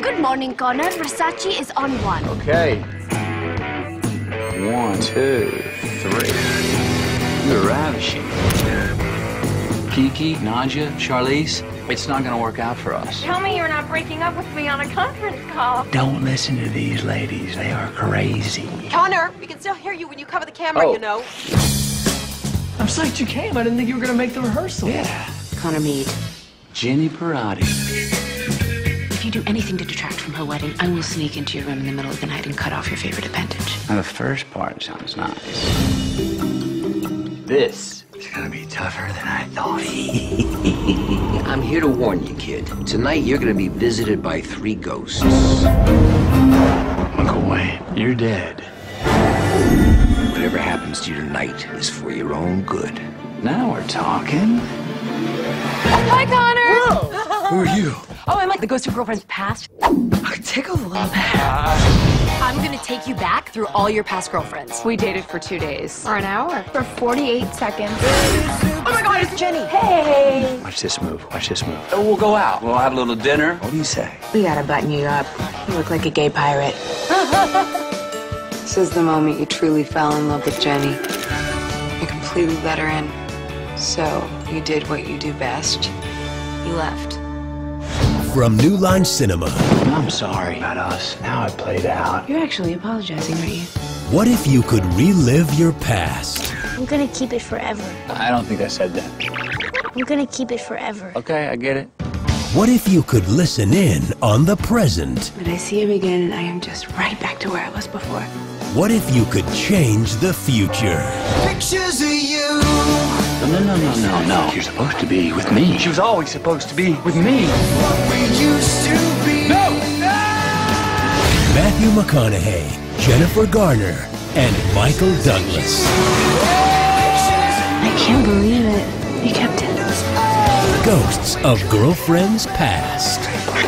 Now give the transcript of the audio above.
Good morning, Connor. Versace is on 1. Okay. 1, 2, 3. You're ravishing. Kiki, Nadja, Charlize, it's not gonna work out for us. Tell me you're not breaking up with me on a conference call. Don't listen to these ladies. They are crazy. Connor, we can still hear you when you cover the camera, you know. I'm psyched you came. I didn't think you were gonna make the rehearsal. Yeah. Connor Mead. Jenny Parati. If you do anything to detract from her wedding, I will sneak into your room in the middle of the night and cut off your favorite appendage. Now, the first part sounds nice. This is gonna be tougher than I thought. I'm here to warn you, kid. Tonight, you're gonna be visited by 3 ghosts. Uncle Wayne, you're dead. Whatever happens to you tonight is for your own good. Now we're talking. Hi, Connor! Who are you? Oh, I'm like the ghost of girlfriend's past. I tickled a little bit. I'm gonna take you back through all your past girlfriends. We dated for 2 days. For an hour. For 48 seconds. Oh my God, it's Jenny! Hey! Watch this move. Watch this move. Oh, we'll go out. We'll have a little dinner. What do you say? We gotta button you up. You look like a gay pirate. This is the moment you truly fell in love with Jenny. You completely let her in. So, you did what you do best. You left. From New Line Cinema. I'm sorry about us. How it played out. You're actually apologizing, aren't you? What if you could relive your past? I'm gonna keep it forever. I don't think I said that. I'm gonna keep it forever. Okay, I get it. What if you could listen in on the present? But I see him again, and I am just right back to where I was before. What if you could change the future? Pictures of you. No. You're supposed to be with me. She was always supposed to be with me. What we used to be. No! Matthew McConaughey, Jennifer Garner, and Michael Douglas. I can't believe it. You kept it. Ghosts of Girlfriends Past.